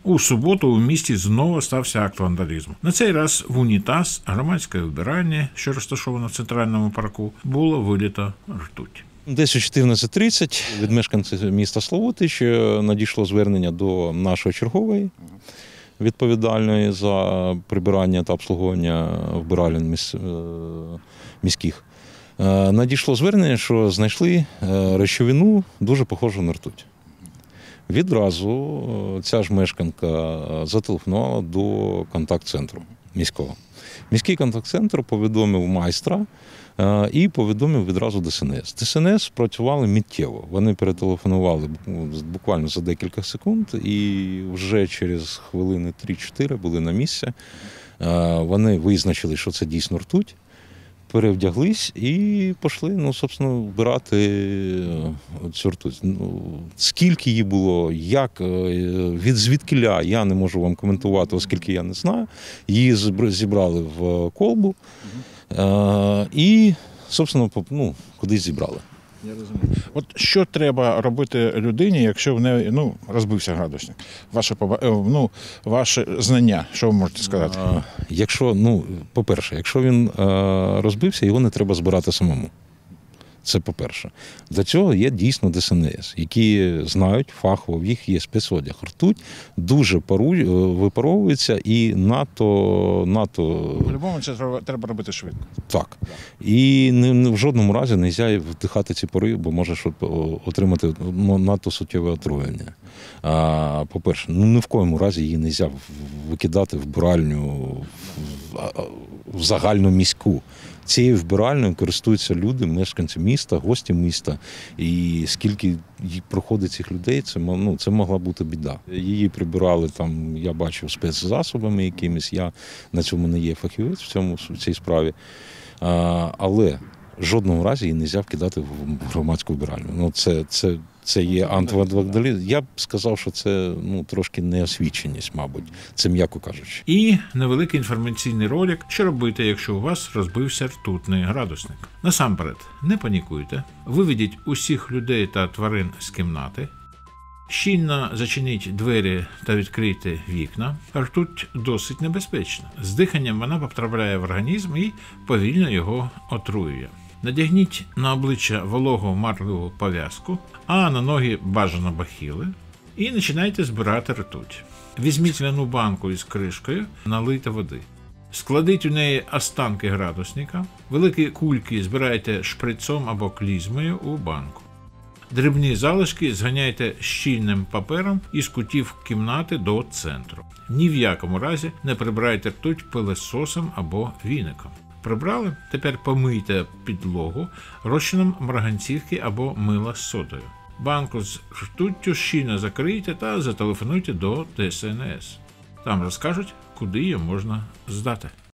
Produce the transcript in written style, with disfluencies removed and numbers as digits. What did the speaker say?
У суботу у місті знову стався акт вандалізму. На цей раз в унітаз громадської вбиральні, що розташовано в центральному парку, було вилито ртуть. Десь о 14:30 від мешканців міста Славутич надійшло звернення до нашої чергової, відповідальної за прибирання та обслуговування вбиралень міських. Надійшло звернення, що знайшли речовину, дуже похожу на ртуть. Відразу ця ж мешканка зателефонувала до контакт-центру міського. Міський контакт-центр повідомив майстра і повідомив відразу ДСНС. ДСНС працювали миттєво. Вони перетелефонували буквально за декілька секунд і вже через хвилини 3-4 були на місці. Вони визначили, що це дійсно ртуть. Перевдяглись і пішли, собственно, вбирати цю ртуть. Скільки її було, як, звідкіля, я не можу вам коментувати, оскільки я не знаю. Її зібрали в колбу і, собственно, кудись зібрали. Я розумію. От що треба робити людині, якщо в неї розбився градусник? Ваше знання, що ви можете сказати? По-перше, якщо він розбився, його не треба збирати самому. Це по-перше. Для цього є дійсно ДСНС, які знають фахово, в їх є спецодяг. Ртуть дуже випаровується і надто... По-любому це треба робити швидко. Так. І в жодному разі не можна вдихати ці пари, бо можеш отримати надто суттєве отруєння. По-перше, ні в коєму разі її не можна викидати в вбиральню, в загальну міську. Цією вбиральною користуються люди, мешканці міста, гості міста. І скільки проходить цих людей, це могла бути біда. Її прибирали там, я бачив, спецзасобами якимись. Я на цьому не є фахівець в цій справі. Але в жодному разі її не можна вкидати в громадську вбиральню. Це є антивандалізм. Я б сказав, що це трошки неосвіченість, мабуть. Це м'яко кажучи. І невеликий інформаційний ролик, що робити, якщо у вас розбився ртутний градусник. Насамперед, не панікуйте, виведіть усіх людей та тварин з кімнати, щільно зачиніть двері та відкрийте вікна. Ртуть досить небезпечна. З диханням вона потрапляє в організм і повільно його отруює. Надягніть на обличчя вологу марлеву пов'язку, а на ноги бажано бахіли, і починайте збирати ртуть. Візьміть ляну банку із кришкою, налийте води. Складіть у неї останки градусника, великі кульки збирайте шприцом або клізмою у банку. Дрібні залишки зганяйте щільним папером із кутів кімнати до центру. Ні в якому разі не прибирайте ртуть пилососом або віником. Прибрали? Тепер помийте підлогу розчином марганцівки або мила з содою. Банку з ртуттю щільно закрийте та зателефонуйте до ДСНС. Там розкажуть, куди її можна здати.